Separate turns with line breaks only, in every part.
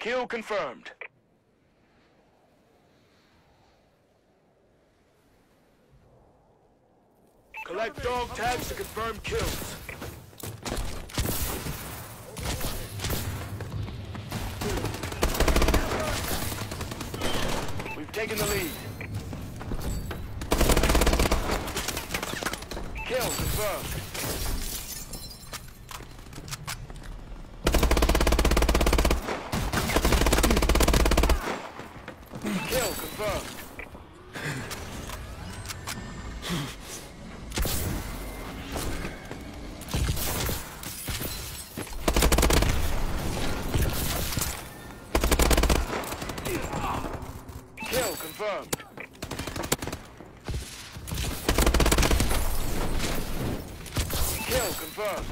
Kill confirmed. Collect dog tags to confirm kills. We've taken the lead. Kill confirmed. Kill confirmed. Kill confirmed. Kill confirmed.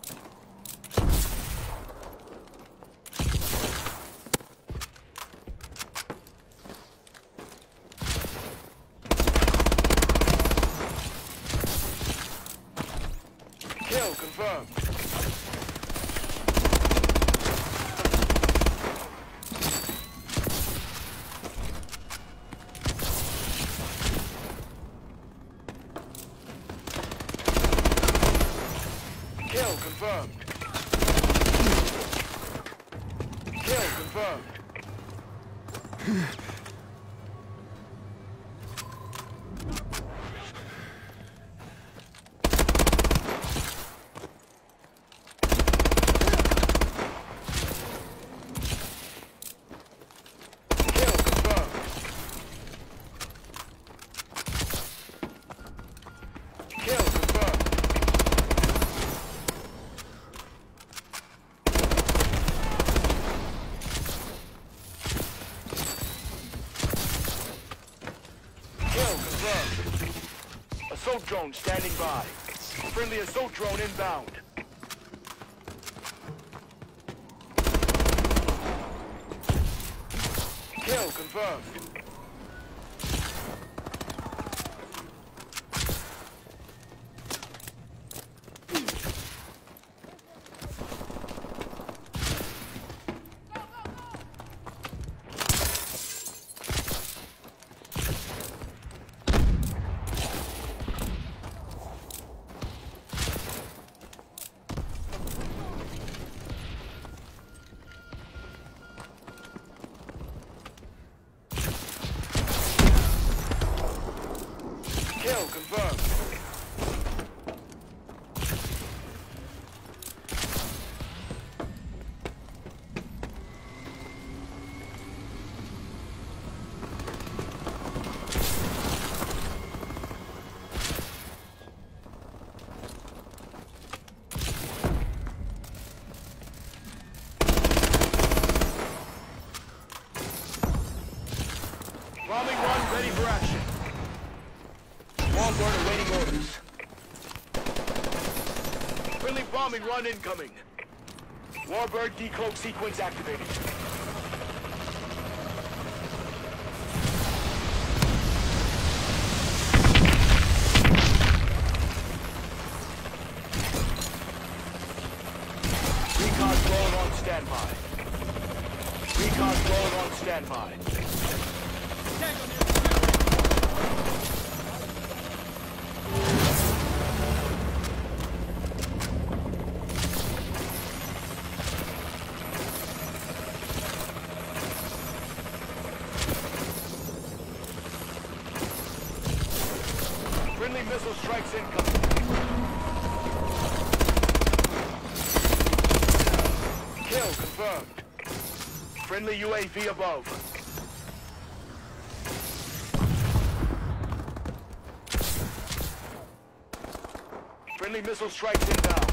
Kill confirmed. Kill confirmed. Kill confirmed. Assault drone standing by. Friendly assault drone inbound. Kill confirmed. Kill confirmed. Bombing run ready for action. Warbird awaiting orders. Friendly bombing run incoming. Warbird decloak sequence activated. Recon drone on standby. Recon drone on standby. Friendly missile strikes incoming. Kill confirmed. Friendly UAV above. Friendly missile strikes inbound.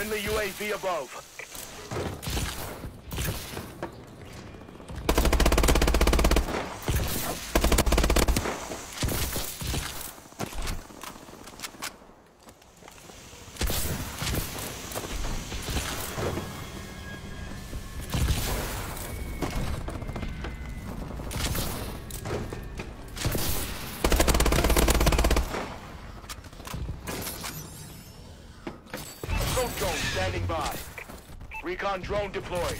Friendly UAV above. Assault drone standing by. Recon drone deployed.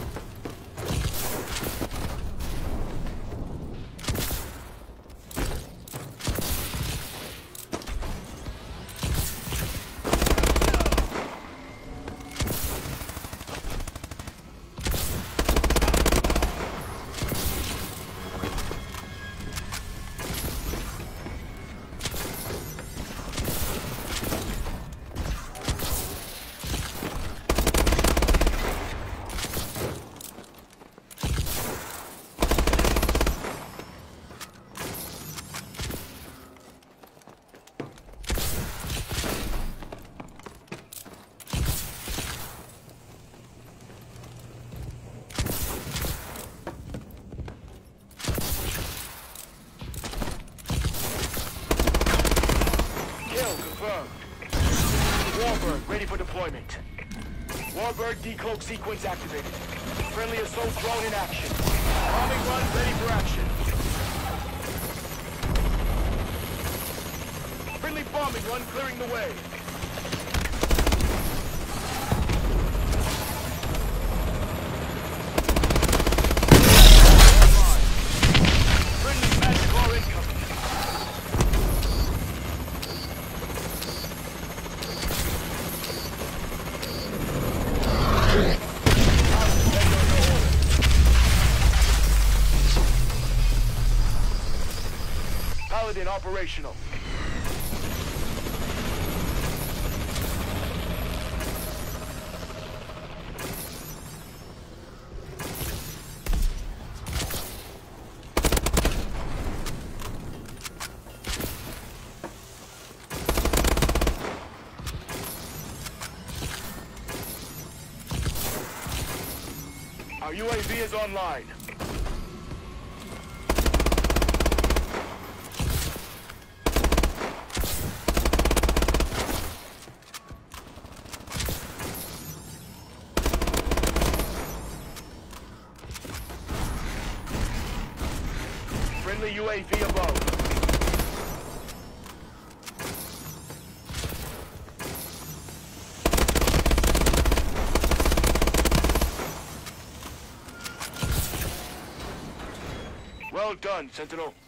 Kill confirmed. Warbird ready for deployment. Warbird decloak sequence activated. Friendly assault drone in action. Bombing run ready for action. Friendly bombing run clearing the way. Friendly Magic incoming. Paladin operational. Our UAV is online. Friendly UAV above. Well done, Sentinel.